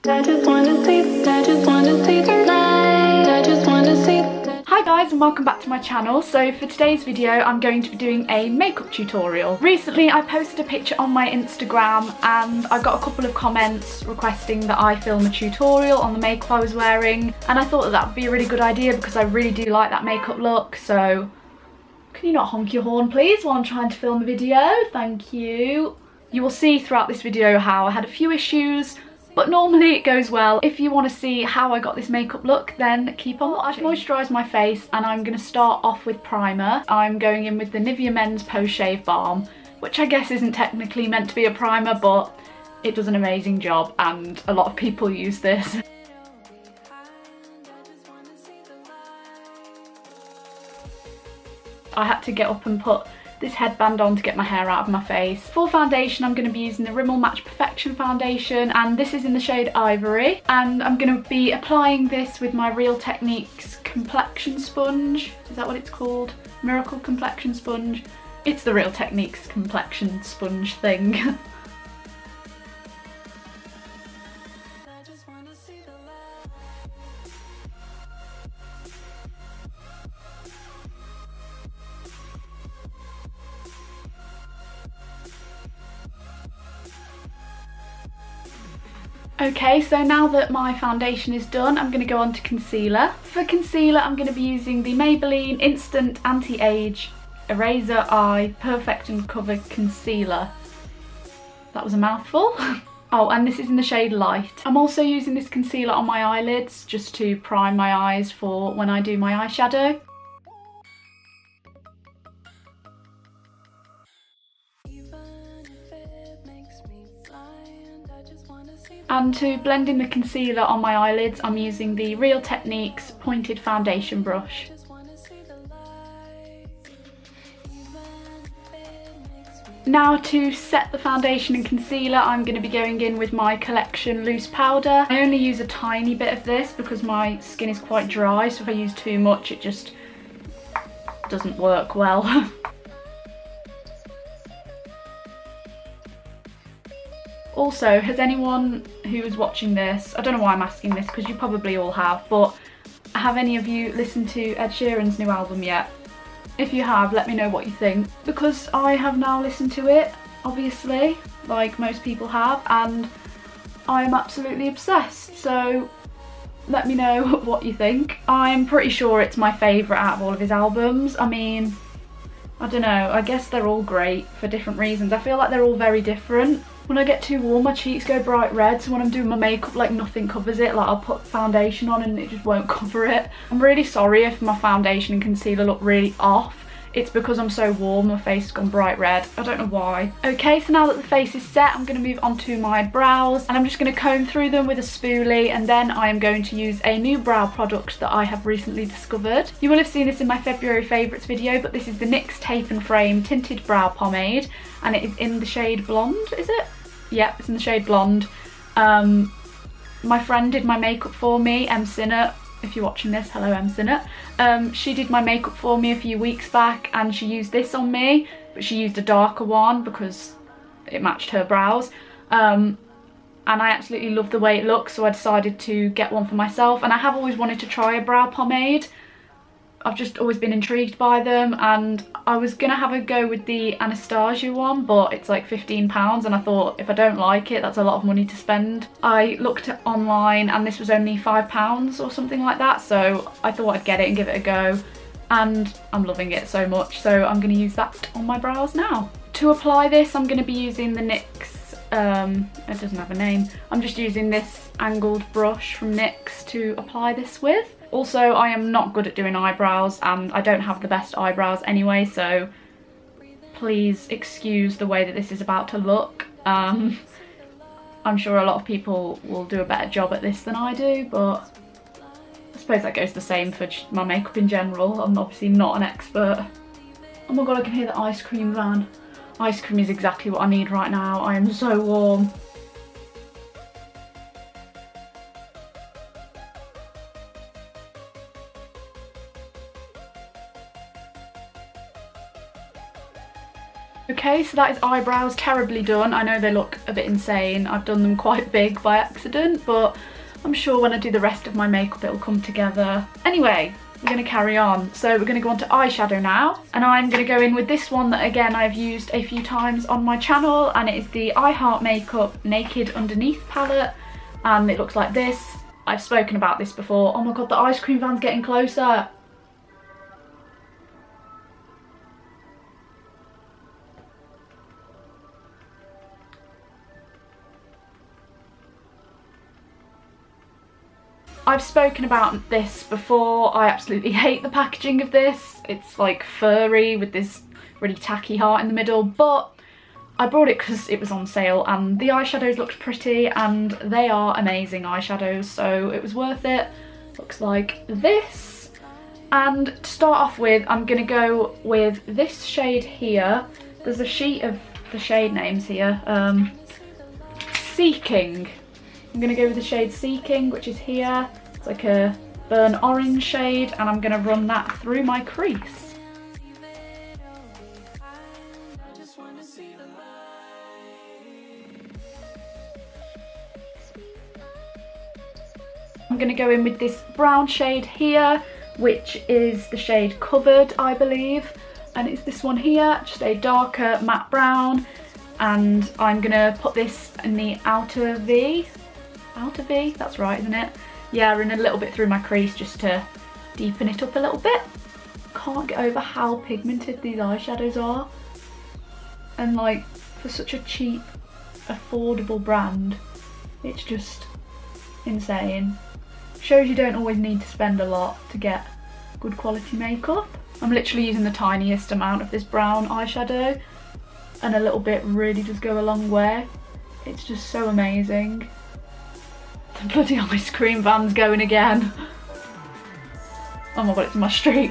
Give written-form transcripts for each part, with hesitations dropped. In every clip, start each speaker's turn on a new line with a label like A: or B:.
A: I just wanna see, I just wanna see the light. I just wanna see.
B: Hi guys, and welcome back to my channel. So for today's video I'm going to be doing a makeup tutorial. Recently I posted a picture on my Instagram and I got a couple of comments requesting that I film a tutorial on the makeup I was wearing, and I thought that would be a really good idea because I really do like that makeup look. So can you not honk your horn please while I'm trying to film a video? Thank you. You will see throughout this video how I had a few issues, but normally it goes well. If you want to see how I got this makeup look, then keep on watching. I've moisturised my face and I'm going to start off with primer. I'm going in with the Nivea Men's Post Shave Balm, which I guess isn't technically meant to be a primer, but it does an amazing job and a lot of people use this. I had to get up and put this headband on to get my hair out of my face. For foundation I'm going to be using the Rimmel Match Perfection foundation, and this is in the shade Ivory, and I'm going to be applying this with my Real Techniques complexion sponge. Is that what it's called? Miracle complexion sponge? It's the Real Techniques complexion sponge thing. Okay, so now that my foundation is done, I'm going to go on to concealer. For concealer, I'm going to be using the Maybelline Instant Anti-Age Eraser Eye Perfect and Cover Concealer. That was a mouthful. Oh, and this is in the shade Light. I'm also using this concealer on my eyelids just to prime my eyes for when I do my eyeshadow. And to blend in the concealer on my eyelids, I'm using the Real Techniques Pointed Foundation Brush. Now to set the foundation and concealer, I'm going to be going in with my Collection Loose Powder. I only use a tiny bit of this because my skin is quite dry, so if I use too much it just doesn't work well. Also, has anyone who is watching this, I don't know why I'm asking this because you probably all have, but have any of you listened to Ed Sheeran's new album yet? If you have, let me know what you think, because I have now listened to it, obviously, like most people have, and I am absolutely obsessed, so let me know what you think. I'm pretty sure it's my favourite out of all of his albums. I mean, I don't know, I guess they're all great for different reasons. I feel like they're all very different. When I get too warm, my cheeks go bright red, so when I'm doing my makeup, like nothing covers it. Like I'll put foundation on and it just won't cover it. I'm really sorry if my foundation and concealer look really off. It's because I'm so warm, my face has gone bright red. I don't know why. Okay, so now that the face is set, I'm going to move on to my brows, and I'm just going to comb through them with a spoolie, and then I am going to use a new brow product that I have recently discovered. You will have seen this in my February favourites video, but this is the NYX Tape and Frame Tinted Brow Pomade, and it is in the shade Blonde, is it? Yep, it's in the shade Blonde. My friend did my makeup for me, M. Sinnott. If you're watching this, hello M. Sinnott. She did my makeup for me a few weeks back and she used this on me, but she used a darker one because it matched her brows. And I absolutely love the way it looks, so I decided to get one for myself. And I have always wanted to try a brow pomade. I've just always been intrigued by them, and I was gonna have a go with the Anastasia one, but it's like £15 and I thought if I don't like it, that's a lot of money to spend. I looked at online and this was only £5 or something like that, so I thought I'd get it and give it a go, and I'm loving it so much, so I'm gonna use that on my brows now. To apply this, I'm gonna be using the NYX, it doesn't have a name, I'm just using this angled brush from NYX to apply this with. Also, I am not good at doing eyebrows and I don't have the best eyebrows anyway, so please excuse the way that this is about to look. I'm sure a lot of people will do a better job at this than I do, but I suppose that goes the same for my makeup in general. I'm obviously not an expert. Oh my god, I can hear the ice cream van. Ice cream is exactly what I need right now. I am so warm. Okay, so that is eyebrows terribly done. I know they look a bit insane. I've done them quite big by accident, but I'm sure when I do the rest of my makeup it'll come together. Anyway, we're going to carry on. So we're going to go on to eyeshadow now, and I'm going to go in with this one that again I've used a few times on my channel, and it is the I Heart Makeup Naked Underneath palette, and it looks like this. I've spoken about this before. Oh my god, the ice cream van's getting closer. I've spoken about this before. I absolutely hate the packaging of this. It's like furry with this really tacky heart in the middle, but I bought it because it was on sale and the eyeshadows looked pretty and they are amazing eyeshadows, so it was worth it. Looks like this. And to start off with, I'm going to go with this shade here. There's a sheet of the shade names here. Seeking. I'm going to go with the shade Seeking, which is here. It's like a burnt orange shade, and I'm going to run that through my crease. I'm going to go in with this brown shade here, which is the shade Covered, I believe. And it's this one here, just a darker matte brown. And I'm going to put this in the outer V. Outer V, that's right, isn't it? Yeah, and a little bit through my crease just to deepen it up a little bit. Can't get over how pigmented these eyeshadows are. And like, for such a cheap, affordable brand, it's just insane. Shows you don't always need to spend a lot to get good quality makeup. I'm literally using the tiniest amount of this brown eyeshadow, and a little bit really does go a long way. It's just so amazing. The bloody ice cream van's going again. Oh my god, it's in my street.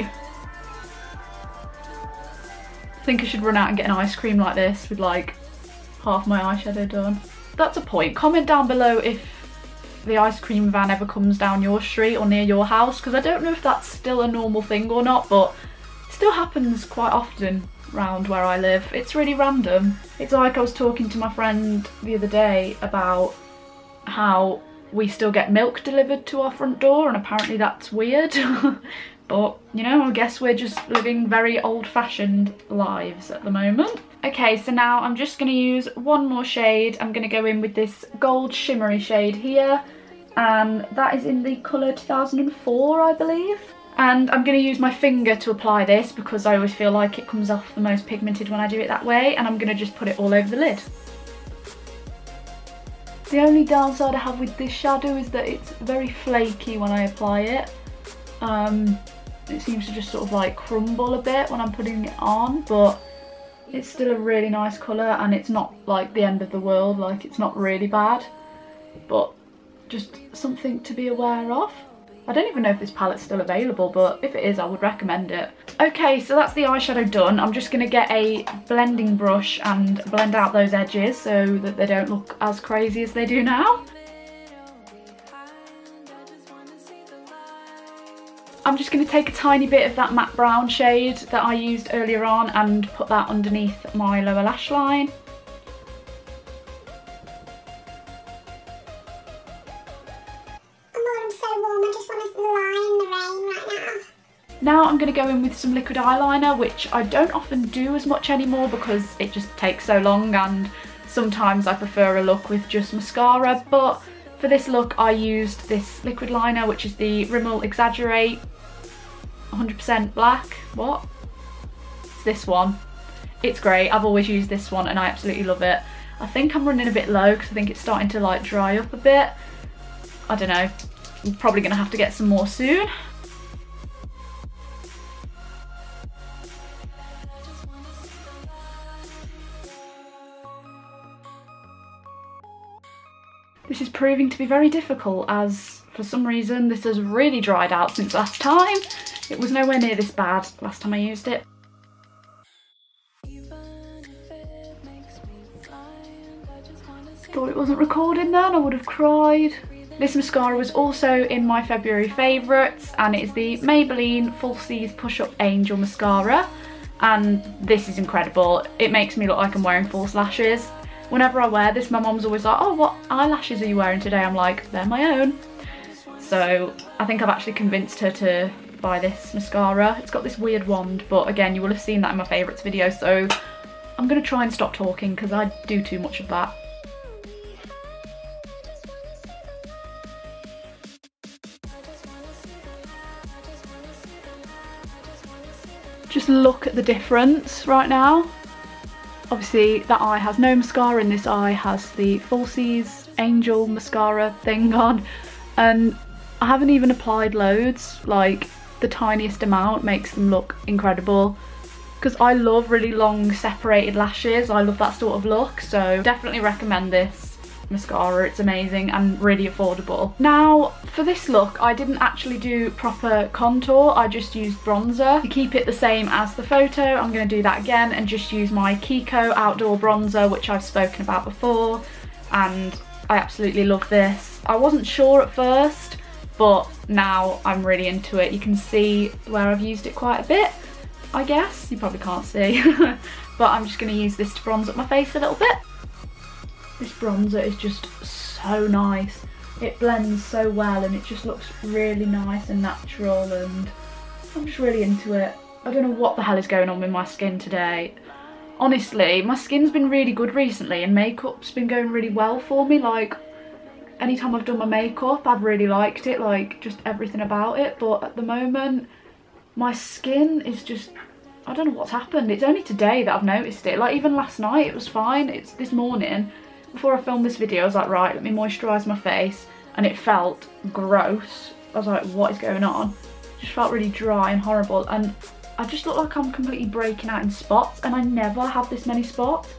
B: I think I should run out and get an ice cream like this with like half my eyeshadow done. That's a point. Comment down below if the ice cream van ever comes down your street or near your house, because I don't know if that's still a normal thing or not, but it still happens quite often around where I live. It's really random. It's like I was talking to my friend the other day about how we still get milk delivered to our front door, and apparently that's weird. But, you know, I guess we're just living very old-fashioned lives at the moment. Okay, so now I'm just going to use one more shade. I'm going to go in with this gold shimmery shade here, and that is in the colour 2004, I believe. And I'm going to use my finger to apply this because I always feel like it comes off the most pigmented when I do it that way, and I'm going to just put it all over the lid. The only downside I have with this shadow is that it's very flaky when I apply it. It seems to just sort of like crumble a bit when I'm putting it on, but it's still a really nice colour, and it's not like the end of the world, like it's not really bad, but just something to be aware of. I don't even know if this palette's still available, but if it is, I would recommend it. Okay, so that's the eyeshadow done. I'm just going to get a blending brush and blend out those edges so that they don't look as crazy as they do now. I'm just going to take a tiny bit of that matte brown shade that I used earlier on and put that underneath my lower lash line. Now I'm going to go in with some liquid eyeliner, which I don't often do as much anymore because it just takes so long, and sometimes I prefer a look with just mascara, but for this look I used this liquid liner, which is the Rimmel Exaggerate 100% black. What? It's this one. It's great. I've always used this one and I absolutely love it. I think I'm running a bit low because I think it's starting to like dry up a bit. I don't know. I'm probably going to have to get some more soon. This is proving to be very difficult as for some reason this has really dried out since last time. It was nowhere near this bad last time I used it. Thought it wasn't recording then, I would have cried. This mascara was also in my February favourites, and it is the Maybelline Falsies Push Up Angel Mascara, and this is incredible. It makes me look like I'm wearing false lashes. Whenever I wear this, my mom's always like, oh, what eyelashes are you wearing today? I'm like, they're my own. So I think I've actually convinced her to buy this mascara. It's got this weird wand, but again, you will have seen that in my favourites video, so I'm going to try and stop talking because I do too much of that. Just look at the difference right now. Obviously that eye has no mascara and this eye has the Falsies Angel mascara thing on, and I haven't even applied loads. Like, the tiniest amount makes them look incredible, because I love really long separated lashes. I love that sort of look, so definitely recommend this mascara. It's amazing and really affordable. Now for this look, I didn't actually do proper contour, I just used bronzer. To keep it the same as the photo, I'm going to do that again and just use my Kiko Outdoor Bronzer, which I've spoken about before, and I absolutely love this. I wasn't sure at first, but now I'm really into it. You can see where I've used it quite a bit, I guess. You probably can't see, but I'm just going to use this to bronze up my face a little bit. This bronzer is just so nice. It blends so well and it just looks really nice and natural, and I'm just really into it. I don't know what the hell is going on with my skin today. Honestly, my skin's been really good recently and makeup's been going really well for me. Like, anytime I've done my makeup, I've really liked it, like just everything about it. But at the moment, my skin is just, I don't know what's happened. It's only today that I've noticed it. Like, even last night it was fine. It's this morning, before I filmed this video, I was like, right, let me moisturise my face, and it felt gross. I was like, what is going on? It just felt really dry and horrible, and I just look like I'm completely breaking out in spots, and I never have this many spots.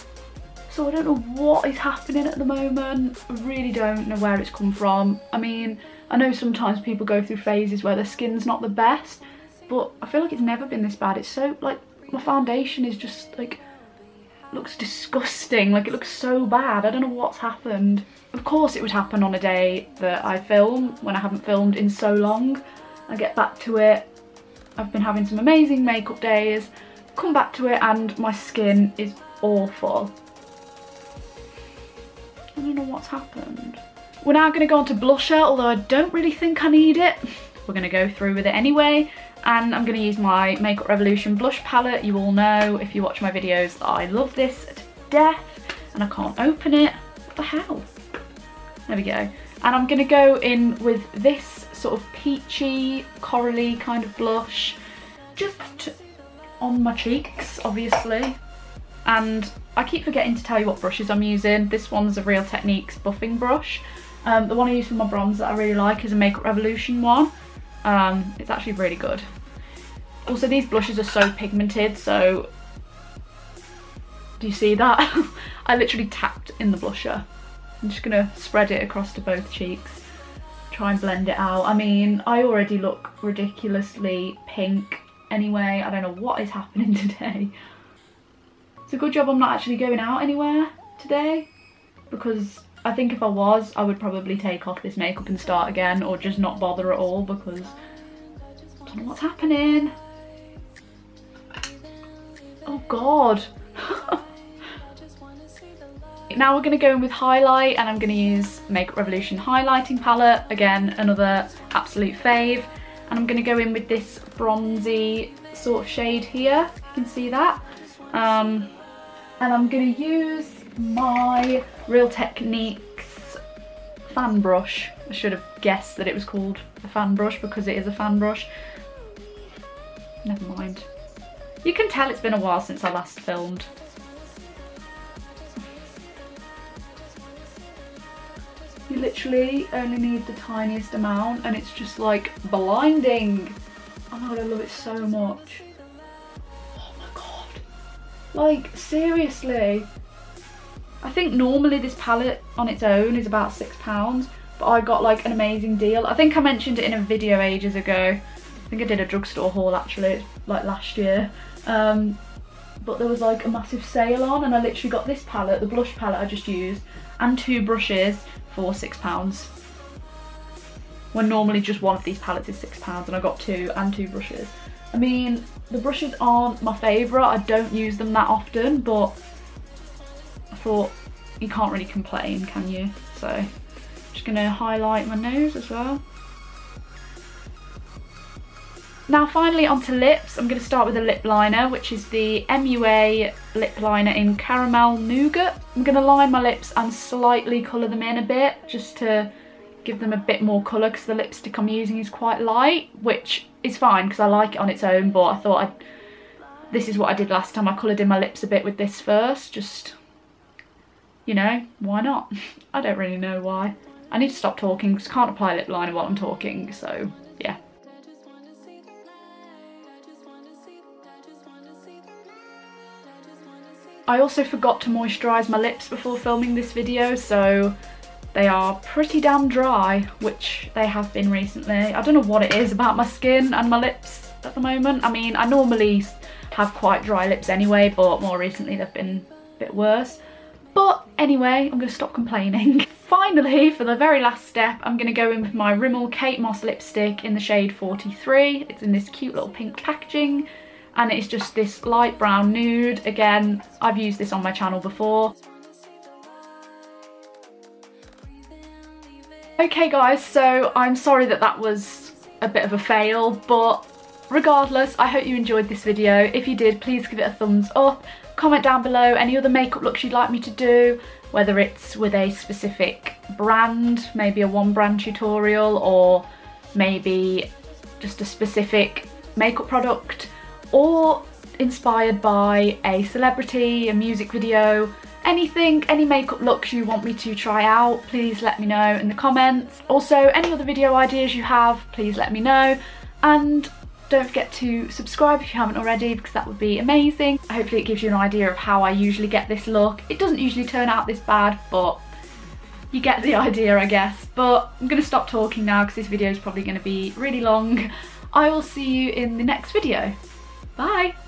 B: So I don't know what is happening at the moment. I really don't know where it's come from. I mean, I know sometimes people go through phases where their skin's not the best, but I feel like it's never been this bad. It's so, like, my foundation is just, like, looks disgusting. Like, it looks so bad. I don't know what's happened. Of course it would happen on a day that I film, when I haven't filmed in so long. I get back to it. I've been having some amazing makeup days, come back to it, and my skin is awful. I don't know what's happened. We're now going to go on to blusher, although I don't really think I need it. We're going to go through with it anyway. And I'm going to use my Makeup Revolution blush palette. You all know, if you watch my videos, that I love this to death, and I can't open it. What the hell? There we go. And I'm going to go in with this sort of peachy, corally kind of blush, just on my cheeks, obviously. And I keep forgetting to tell you what brushes I'm using. This one's a Real Techniques buffing brush. The one I use for my bronze that I really like is a Makeup Revolution one. It's actually really good. Also, these blushes are so pigmented, so do you see that? I literally tapped in the blusher. I'm just gonna spread it across to both cheeks, try and blend it out. I mean, I already look ridiculously pink anyway. I don't know what is happening today. It's a good job I'm not actually going out anywhere today, because I think if I was, I would probably take off this makeup and start again, or just not bother at all, because I don't know what's happening. Oh god. Now we're going to go in with highlight, and I'm going to use Makeup Revolution highlighting palette. Again, another absolute fave. And I'm going to go in with this bronzy sort of shade here. You can see that. And I'm going to use my Real Techniques fan brush. I should have guessed that it was called a fan brush because it is a fan brush. Never mind. You can tell it's been a while since I last filmed. You literally only need the tiniest amount and it's just like blinding. Oh my god, I love it so much. Oh my god. Like, seriously. I think normally this palette on its own is about £6, but I got like an amazing deal. I think I mentioned it in a video ages ago. I think I did a drugstore haul actually, like last year. But there was like a massive sale on and I literally got this palette, the blush palette I just used, and 2 brushes for £6. When normally just one of these palettes is £6 and I got 2 and 2 brushes. I mean, the brushes aren't my favourite, I don't use them that often, but I thought you can't really complain, can you? So I'm just going to highlight my nose as well. Now finally onto lips. I'm going to start with a lip liner, which is the MUA lip liner in Caramel Nougat. I'm going to line my lips and slightly colour them in a bit, just to give them a bit more colour, because the lipstick I'm using is quite light, which is fine because I like it on its own, but I thought this is what I did last time. I coloured in my lips a bit with this first, just, you know, why not? I don't really know why. I need to stop talking because I can't apply lip liner while I'm talking, so yeah. I also forgot to moisturise my lips before filming this video, so they are pretty damn dry, which they have been recently. I don't know what it is about my skin and my lips at the moment. I mean, I normally have quite dry lips anyway, but more recently they've been a bit worse. But anyway, I'm going to stop complaining. Finally, for the very last step, I'm going to go in with my Rimmel Kate Moss lipstick in the shade 43. It's in this cute little pink packaging, and it's just this light brown nude. Again, I've used this on my channel before. Okay guys, so I'm sorry that that was a bit of a fail, but regardless, I hope you enjoyed this video. If you did, please give it a thumbs up. Comment down below any other makeup looks you'd like me to do, whether it's with a specific brand, maybe a one brand tutorial, or maybe just a specific makeup product, or inspired by a celebrity, a music video, anything, any makeup looks you want me to try out, please let me know in the comments. Also, any other video ideas you have, please let me know. And don't forget to subscribe if you haven't already, because that would be amazing. Hopefully it gives you an idea of how I usually get this look. It doesn't usually turn out this bad, but you get the idea, I guess. But I'm going to stop talking now because this video is probably going to be really long. I will see you in the next video. Bye!